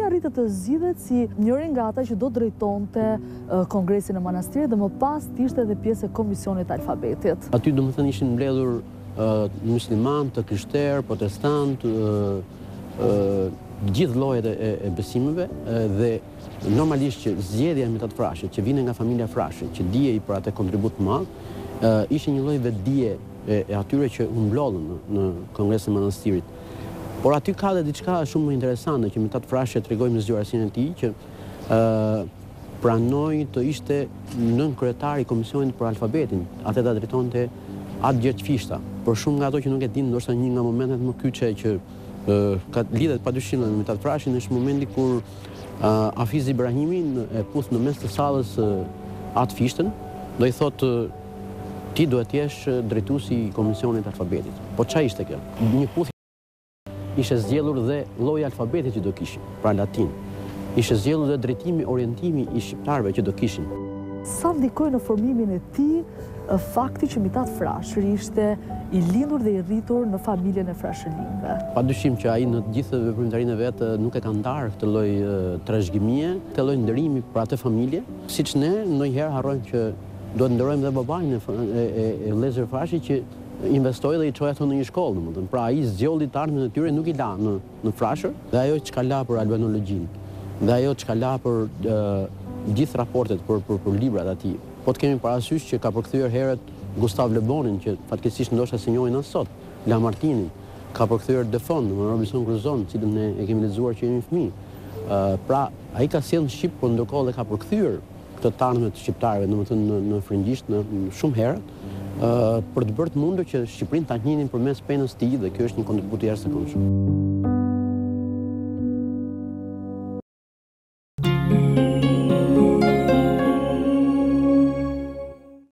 arritët të zgjidhet si njëri nga ata që do drejtonte Kongresin e Manastirit dhe më pas të ishte edhe pjesë e Komisionit të alfabetit. Aty domethënë ishin mbledhur musliman, të krishterë, protestant, gjithë llojet e besimeve dhe normalisht që zgjedhja e Mid'hat Frashërit, që vinte nga familja Frashëri, që dijej për atë kontribut të madh, ishte një lloj vetdije e atyre që u mblodhën në Kongresin e Manastirit. Por aty ka dhe diçka shumë më interesante që Mid'hat Frashëri tregoi me zgjuarsinë e tij që pranoi të ishte nën kryetari i Komisionit për alfabetin, atë ta drejtonte atë Gjergj Fishta. Por shumë nga ato që nuk e dinë, ndoshta një nga momentet më kyçe që lidhet padyshim me Mid'hat Frashërin është momenti kur Hafiz Ibrahimi e puth në mes të sallës atë Fishtën, do i thotë ti duhet të jesh drejtuesi i Komisionit të alfabetit. Po ç'a ishte kjo? Një puthje ishte zgjedhur dhe lloji i alfabetit që do kishin, pra latin. Ishte zgjedhur dhe drejtimi, orientimi i shqiptarëve që do kishin. Sa ndikoi në formimin e tij fakti që Mid'hat Frashëri ishte i lindur dhe i rritur në familjen e Frashërinëve? Padyshim që ai në të gjithë veprimtarinë e vet nuk e ka ndarë këtë lloj trashëgimie, këtë lloj nderimi për atë familje, siç ne ndonjëherë harrojmë që duhet nderojmë dhe babain e vëllezërve Frashëri që investoi dhe i çoi ato në një shkollë, domethënë. Pra ai zgjolli të ardhmen e tyre, nuk i la në Frashër, dhe ajo çka la për albanologjin, dhe ajo çka la për gjithë raportet për librat atij. Po të kemi parasysh që ka përkthyer herët Gustav Le Bonin, që fatkeqësisht ndoshta se njohin as sot, Lamartinin, ka përkthyer Defoe në Robinson Crusoe, cilën ne e kemi lexuar që jemi fëmijë. Pra ai ka sjellë në shqip, por ndërkohë dhe ka përkthyer këtë të ardhmet shqiptarëve, domethënë në frëngjisht në shumë herët, për të bërë të mundur që Shqipërinë ta njihnin përmes penës të tij, dhe kjo është një kontribut i jashtëzakonshëm.